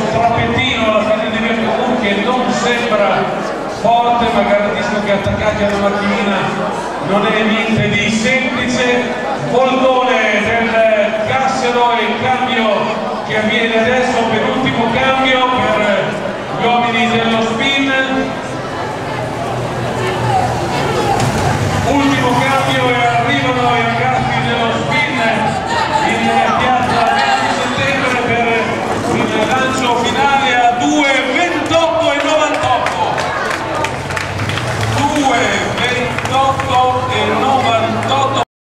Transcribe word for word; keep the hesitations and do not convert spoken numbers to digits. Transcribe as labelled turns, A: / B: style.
A: trappettino alla fine di via Cavour che non sembra forte, ma garantisco che attaccati alla macchinina non è niente di semplice. Volgone del Cassero e il cambio che avviene adesso, penultimo cambio per gli uomini dello